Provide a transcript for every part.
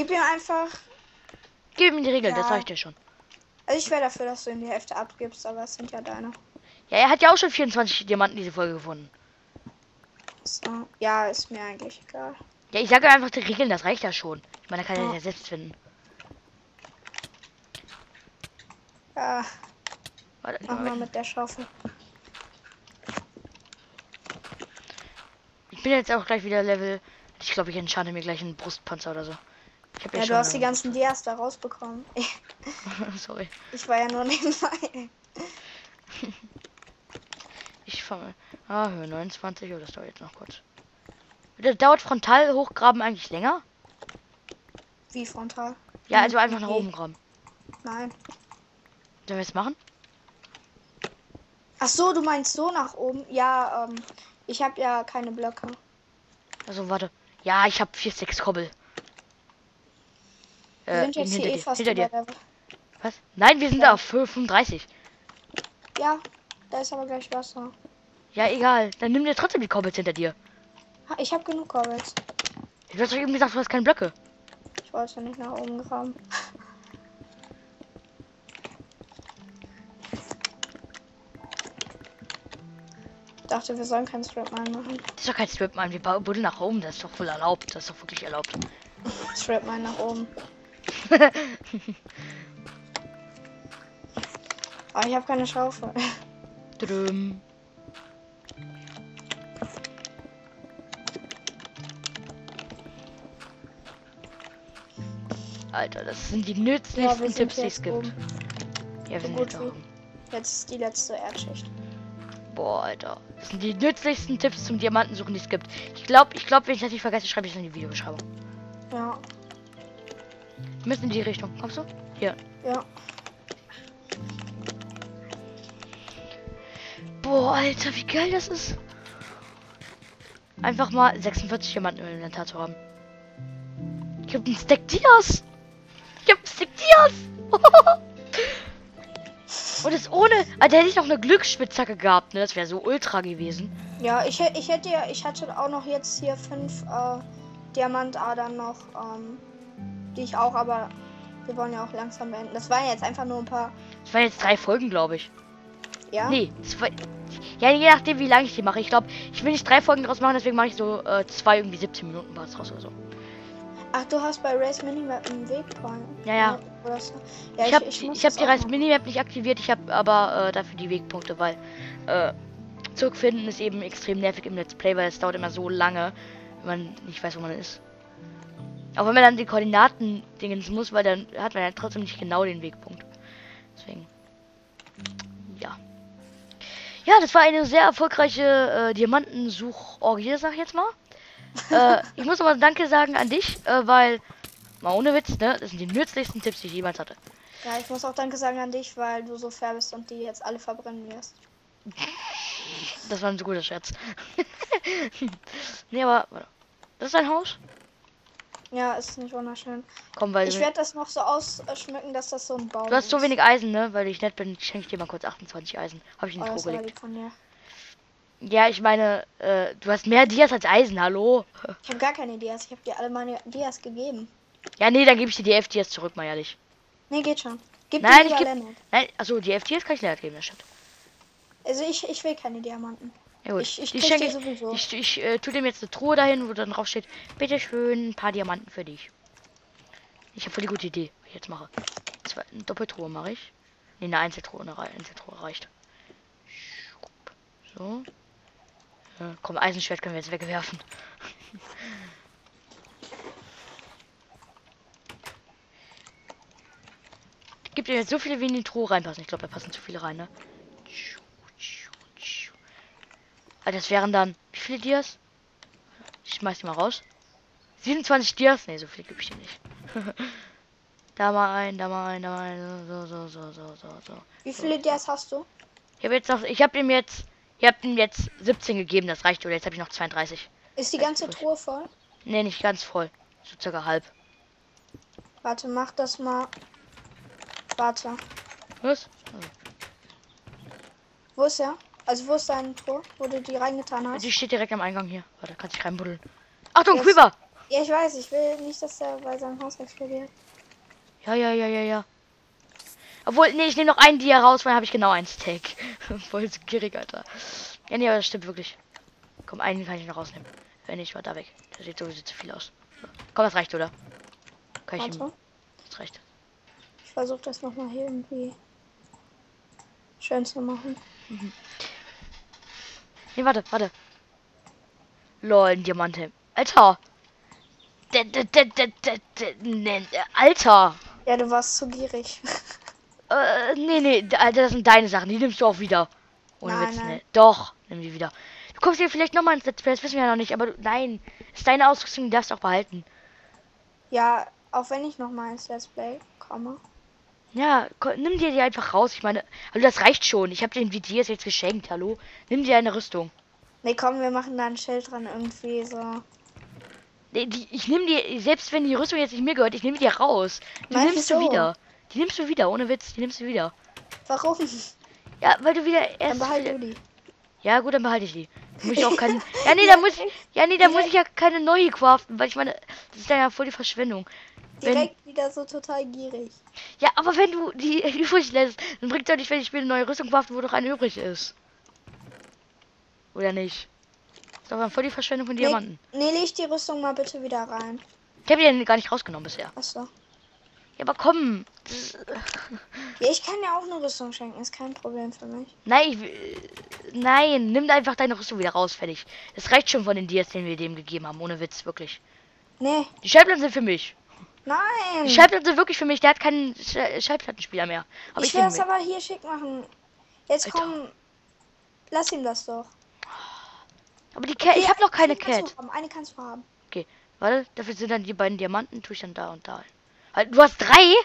Gib ihm einfach. Gib ihm die Regel, Ja. das reicht ja schon. Also ich wäre dafür, dass du ihm die Hälfte abgibst, aber es sind ja deine. Ja, er hat ja auch schon 24 Diamanten diese Folge gefunden. So. Ja, ist mir eigentlich egal. Ja, ich sage einfach die Regeln, das reicht ja schon. Ich meine, da kann er Ja. ja selbst finden. Ja, Warte, mach mal mit der Schaufel. ich bin jetzt auch gleich wieder Level. Ich glaube, ich entscheide mir gleich einen Brustpanzer oder so. Ich habe Ja, du hast die ganzen Dias da rausbekommen. Sorry. Ich war ja nur nebenbei. Ich fange. Höhe 29. Oh, das dauert jetzt noch kurz. Das dauert frontal hochgraben eigentlich länger? Wie frontal? Ja, also einfach nach Nee. oben graben. Nein. Sollen wir es machen? Ach so, du meinst so nach oben? Ja, ich habe ja keine Blöcke. Also warte. Ja, ich habe 4 Stacks Kobbel. Wir sind jetzt hinter hier dir. fast Hinter dir. über Level. Was? Nein, wir sind Ja. da auf 35. Ja, da ist aber gleich Wasser. Ja, egal. Dann nimm dir trotzdem die Kobbels hinter dir. Ich habe genug Korbels. Du hast doch eben gesagt, du hast keine Blöcke. Ich wollte nicht nach oben graben. Ich dachte, wir sollen keinen Strapmine machen. Das ist doch kein Strip, Mann. Wir buddeln nach oben. Das ist doch voll erlaubt. Das ist doch wirklich erlaubt. Strapmine nach oben. Aber ich habe keine Schaufel. Drüm. Alter, das sind die Ja, wir nützlichsten sind Tipps, die es jetzt gibt. oben. Ja, wir So sind gut jetzt wie. auch. Jetzt ist die letzte Erdschicht. Boah, Alter. Das sind die nützlichsten Tipps zum Diamantensuchen, die es gibt. Ich glaube, wenn ich das nicht vergesse, schreibe ich es in die Videobeschreibung. Ja, Wir müssen in die Richtung. Kommst du? Hier. ja. Boah, Alter, wie geil das ist. Einfach mal 46 Diamanten im Inventar zu haben. Ich hab einen Stack Dias. Ich hab einen Stack Dias. Und das ohne... Alter, hätte ich noch eine Glücksspitzhacke gehabt, ne? Das wäre so ultra gewesen. Ja, ich hatte auch noch jetzt hier 5 Diamantadern noch, die ich auch, aber wir wollen ja auch langsam beenden. Das waren jetzt einfach nur ein paar. Das waren jetzt 3 Folgen, glaube ich. Ja? Nee, ja, je nachdem, wie lange ich die mache. Ich glaube, ich will nicht 3 Folgen draus machen, deswegen mache ich so 2 irgendwie 17 Minuten was draus oder so. Ach, du hast bei Race Minimap einen Wegpoint. Ja, ja. Oder so. Ja, Ich habe muss die das auch Reise machen. Minimap nicht aktiviert, ich habe aber dafür die Wegpunkte, weil zurückfinden ist eben extrem nervig im Let's Play, weil es dauert immer so lange, wenn man nicht weiß, wo man ist. Auch wenn man dann die Koordinaten dingens muss, weil dann hat man ja trotzdem nicht genau den Wegpunkt. Deswegen. Ja. Ja, das war eine sehr erfolgreiche Diamantensuch-Orgie, sag ich jetzt mal. Ich muss aber Danke sagen an dich, weil, mal ohne Witz, ne, das sind die nützlichsten Tipps, die ich jemals hatte. Ja, ich muss auch Danke sagen an dich, weil du so fair bist und die jetzt alle verbrennen wirst. Das war ein so guter Scherz. Nee, aber, warte. Das ist ein Haus? Ja, ist nicht wunderschön. Komm, weil Ich werde das noch so ausschmücken, dass das so ein Baum du hast so ist. wenig Eisen, ne? Weil ich nett bin, schenke ich dir mal kurz 28 Eisen. Habe ich in Oh, den das Truhe war gelegt. lieb von dir. Ja, ich meine, du hast mehr Dias als Eisen, hallo? Ich habe gar keine Dias. Ich habe dir alle meine Dias gegeben. Ja, nee, dann gebe ich dir die 11 Dias zurück, mal ehrlich. Nee, geht schon. Gib Nein, dir ich lieber geb- Lennart. Nein, achso, die 11 Dias kann ich Lennart geben, das stimmt. Also ich will keine Diamanten. Ja, gut. Ich die krieg schenke die sowieso. ich tue dem jetzt eine Truhe dahin, wo dann drauf steht, bitteschön, ein paar Diamanten für dich. Ich habe voll die gute Idee, was ich jetzt mache. Eine Doppeltruhe mache ich. Nee, eine Einzeltruhe, Einzeltruhe reicht. So. Komm, Eisenschwert können wir jetzt wegwerfen. Gibt ihr jetzt so viele, wie in die Truhe reinpassen? Ich glaube, da passen zu viele rein, ne? Also das wären dann... Wie viele Dias? Ich schmeiß die mal raus. 27 Dias? Ne, so viel gebe ich dir nicht. Da mal ein, da mal ein, da mal ein. So. Wie viele Dias hast du? Ich habe ihm jetzt 17 gegeben, das reicht. Oder jetzt habe ich noch 32. Ist die Das ganze ist Truhe voll? Ne, nicht ganz voll. So circa halb. Warte, mach das mal. Warte. Was? Wo ist er? Also wo ist deine Truhe, wo du die reingetan hast? Die steht direkt am Eingang hier. Warte, kannst dich reinbuddeln. Achtung, Jetzt. Quiver! Ja, ich weiß, ich will nicht, dass er bei seinem Haus explodiert. Ja. Obwohl, nee, ich nehme noch einen Dia raus, weil habe ich genau einen Stack. Voll so gierig, Alter. Ja, nee, aber das stimmt wirklich. Komm, einen kann ich noch rausnehmen. Wenn nicht, war da weg. Das sieht sowieso zu viel aus. So. Komm, das reicht, oder? Kann ich ihm. Warte, Das reicht. ich versuche das nochmal hier irgendwie schön zu machen. Nee, warte. Lol, ein Diamante. Alter! Alter! Ja, du warst zu gierig. Nee, Alter, das sind deine Sachen. Die nimmst du auch wieder. Ohne Nein, Witz, nein. ne? Doch, nimm die wieder. Du guckst dir vielleicht nochmal ins Let's Play, das wissen wir ja noch nicht, aber nein. Ist deine Ausrüstung, die darfst du auch behalten. Ja, auch wenn ich nochmal ins Let's Play komme. Ja, nimm dir die einfach raus. Ich meine, also das reicht schon. Ich habe den VTS jetzt geschenkt, hallo? Nimm dir eine Rüstung. Nee, komm, wir machen da ein Schild dran irgendwie so. Nee, ich nehme die, selbst wenn die Rüstung jetzt nicht mir gehört, ich nehme die raus. Die Nein, nimmst du wieso? wieder. Die nimmst du wieder, ohne Witz, die nimmst du wieder. Warum? Ja, weil du wieder Dann erst. behalt du die. Ja, gut, dann behalte ich die. Muss ich auch keinen. Ja, nee, da muss ich. Ja, nee, da muss ich direkt, ja keine neue craften, weil ich meine, das ist ja voll die Verschwendung. Wenn. direkt wieder so total gierig. Ja, aber wenn du die übrig lässt, dann bringt doch nicht, wenn ich mir eine neue Rüstung craften, wo noch eine übrig ist. Oder nicht? Das ist doch dann voll die Verschwendung von Nee, Diamanten. nee, leg die Rüstung mal bitte wieder rein. Ich habe die gar nicht rausgenommen bisher. Achso. Ja, aber komm. Ja, ich kann ja auch eine Rüstung schenken, ist kein Problem für mich. Nein, nein, nimm einfach deine Rüstung wieder raus, fertig. Das reicht schon von den Dias, den wir dem gegeben haben, ohne Witz, wirklich. Nee, Die Schallplatten sind für mich. Die nein. Schallplatten sind wirklich für mich. Der hat keinen Schallplattenspieler mehr. Aber Ich ich will nehme das mit. aber hier schick machen. Jetzt Alter. komm, lass ihm das doch. Aber die Cat, Okay, ich habe noch keine eine kannst Cat. du haben, eine kannst du haben. Okay, warte, dafür sind dann die beiden Diamanten, tue ich dann da und da. Halt, du hast 3?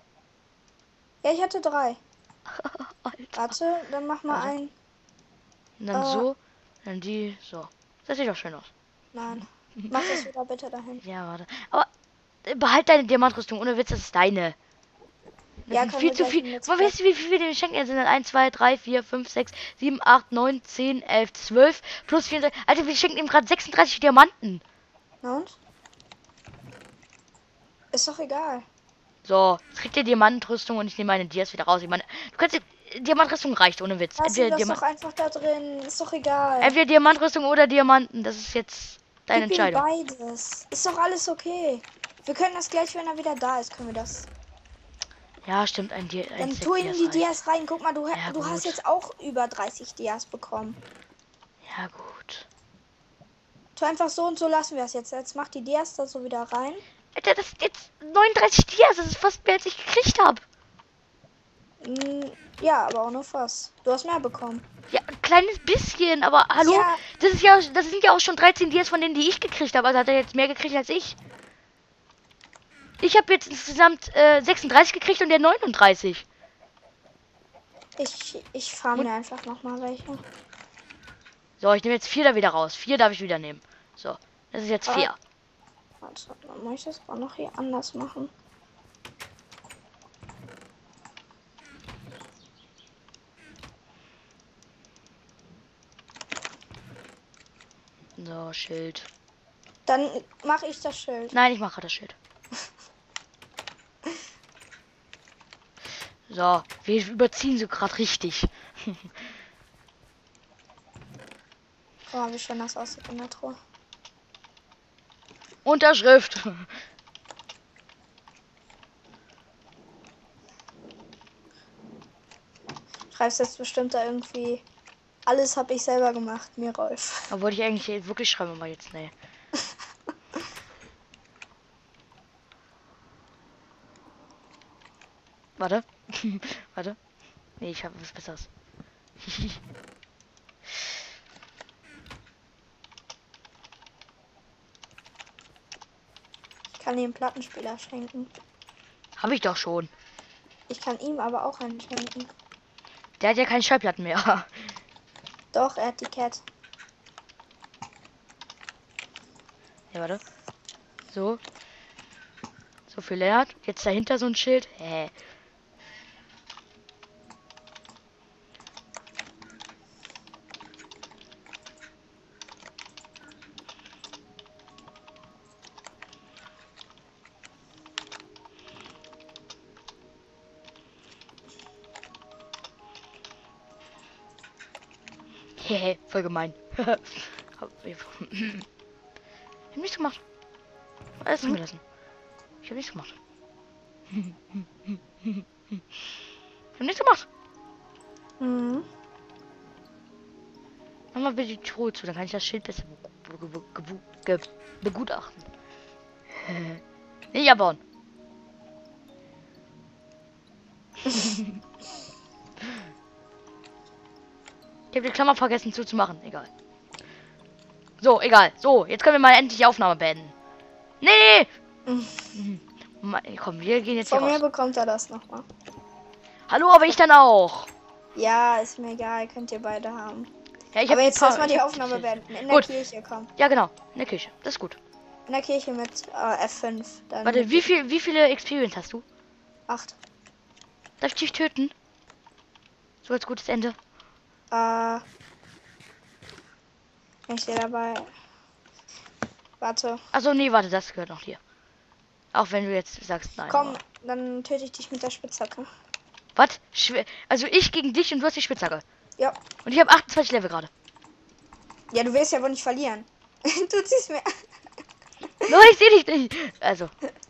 Ja, ich hatte 3. Alter. Warte, dann mach mal Warte. ein. Und dann so, dann die, so. Das sieht doch schön aus. Nein. Mach das wieder bitte dahin. Ja, warte. Aber behalt deine Diamantrüstung, ohne Witz, das ist deine. Das Ja, sind können viel wir zu gleich viel. im Let's Aber Play. weißt du, wie viel wir dem schenken? Es sind dann 1, 2, 3, 4, 5, 6, 7, 8, 9, 10, 11, 12 plus 34. Alter, wir schenken ihm gerade 36 Diamanten. Na und? Ist doch egal. So, jetzt kriegt ihr Diamantrüstung und ich nehme meine Dias wieder raus. Ich meine, du kannst Diamantrüstung reicht, ohne Witz. Lass ihm Entweder, das doch einfach da drin. Ist doch egal. Entweder Diamantrüstung oder Diamanten. Das ist jetzt deine Gib ihm Entscheidung. beides. Ist doch alles okay. Wir können das gleich, wenn er wieder da ist, können wir das. Ja, stimmt, ein Dann Set tu ihm Dias die reicht. Dias rein. Guck mal, du Ja, hast gut. jetzt auch über 30 Dias bekommen. Ja, gut. Tu einfach so und so lassen wir es jetzt. Jetzt mach die Dias da so wieder rein. Alter, das ist jetzt 39 Dias. Das ist fast mehr, als ich gekriegt habe. Ja, aber auch nur fast. Du hast mehr bekommen. Ja, ein kleines bisschen, aber hallo? Ja. Das sind ja auch schon 13 Dias von denen, die ich gekriegt habe. Also hat er jetzt mehr gekriegt als ich. Ich habe jetzt insgesamt 36 gekriegt und der 39. Ich farm mir einfach noch mal welche. So, ich nehme jetzt 4 da wieder raus. 4 darf ich wieder nehmen. So, das ist jetzt 4. Warte, dann muss ich das auch noch hier anders machen. So, Schild. Dann mache ich das Schild. Nein, ich mache das Schild. So, wir überziehen so gerade richtig. Oh, wie schön das aussieht in der Truhe. Unterschrift. Schreibst jetzt bestimmt da irgendwie. Alles habe ich selber gemacht, mir Rolf. Da wollte ich eigentlich wirklich schreiben, aber jetzt nee. Warte. Warte. Nee, ich habe was Besseres. Ich kann ihm einen Plattenspieler schenken. Habe ich doch schon. Ich kann ihm aber auch einen schenken. Der hat ja keine Schallplatten mehr. Doch, er hat die Cat. Ja, warte. So. So für Lennart. Jetzt dahinter so ein Schild. Hä? Hehe, voll gemein. Hab nichts gemacht. Alles drin gelassen. Ich hab nichts gemacht. Ich hab nichts gemacht. Mhm. Mach mal bitte die Truhe zu, dann kann ich das Schild besser begutachten. Nicht abbauen. Ich habe die Klammer vergessen zuzumachen. Egal. So, egal. So, jetzt können wir mal endlich die Aufnahme beenden. Nee! Komm, wir gehen jetzt hier Von mir raus. bekommt er das nochmal. Hallo, aber ich dann auch. Ja, ist mir egal, könnt ihr beide haben. Ja, ich Aber hab jetzt paar- lass mal ich die hab- Aufnahme beenden. In Gut. der Kirche, komm. Ja, genau. In der Küche. Das ist gut. In der Kirche mit F5. Dann Warte, wie viele Experience hast du? 8. Darf ich dich töten? So als gutes Ende. Bin ich dir dabei? Warte. Also nee, warte, das gehört noch dir. Auch wenn du jetzt sagst nein. Komm, aber- dann töte ich dich mit der Spitzhacke. Was? Also ich gegen dich und du hast die Spitzhacke. Ja. Und ich habe 28 Level gerade. Ja, du willst ja wohl nicht verlieren. Du ziehst mir. No, ich sehe dich nicht. Also.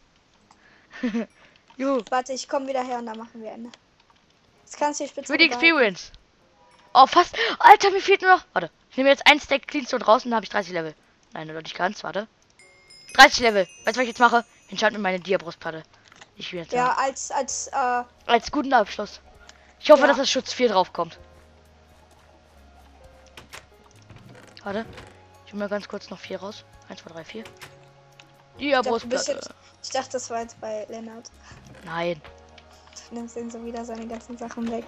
Juhu. Warte, ich komme wieder her und dann machen wir Ende. Jetzt kannst du die Spitzhacke Für die behalten. Experience. Oh, fast. Alter, mir fehlt nur noch. Warte. Ich nehme jetzt ein Stack Cleanstone raus und dann habe ich 30 Level. Nein, oder nicht ganz. Warte. 30 Level. Weißt du, was ich jetzt mache? Ich entscheide mir meine Dia-Brustplatte. Ich will jetzt Ja, sagen. als Als guten Abschluss. Ich hoffe, Ja. dass das Schutz 4 drauf kommt. Warte. Ich hol mal ganz kurz noch 4 raus. 1, 2, 3, 4. Dia-Brustplatte. ich dachte, das war jetzt bei Lennart. Nein. Du nimmst ihn so wieder seine ganzen Sachen weg.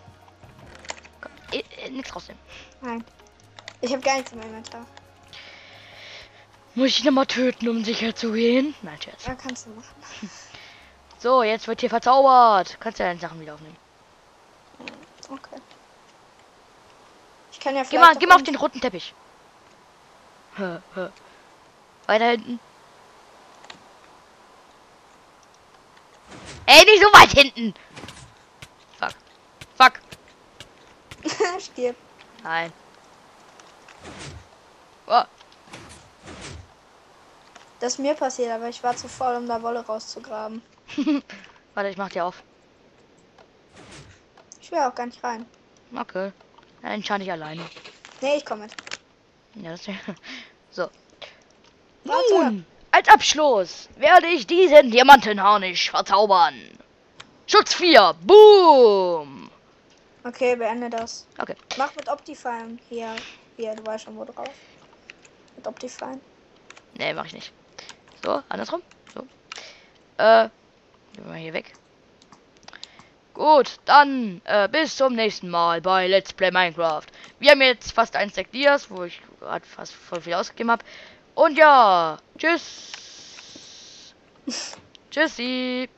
Nichts rausnehmen. Nein. Ich habe gar nichts im Inventar. Muss ich nochmal töten, um sicher zu gehen? Nein, Scherz. Ja, kannst du machen. So, jetzt wird hier verzaubert. Kannst ja deine Sachen wieder aufnehmen. Okay. Ich kann ja Geh mal, vielleicht geh mal auf den roten Teppich. Weiter hinten. Ey, nicht so weit hinten. Fuck. Fuck. den Stirb. Nein. Oh. Das ist mir passiert, aber ich war zu voll, um da Wolle rauszugraben. Warte, ich mach die auf. Ich will auch gar nicht rein. Okay. Dann entscheide ich alleine. Nee, ich komme mit. Ja, das so. Warte. Nun, als Abschluss werde ich diesen Diamantenharnisch verzaubern. Schutz 4. Boom. Okay, beende das. Okay. Mach mit Optifine. Hier, du weißt schon wo drauf. Mit Optifine. Nee, mach ich nicht. So, andersrum. So. Gehen wir mal hier weg. Gut, dann bis zum nächsten Mal bei Let's Play Minecraft. Wir haben jetzt fast ein Stack Dias, wo ich gerade fast voll viel ausgegeben habe. Und ja, tschüss. Tschüssi.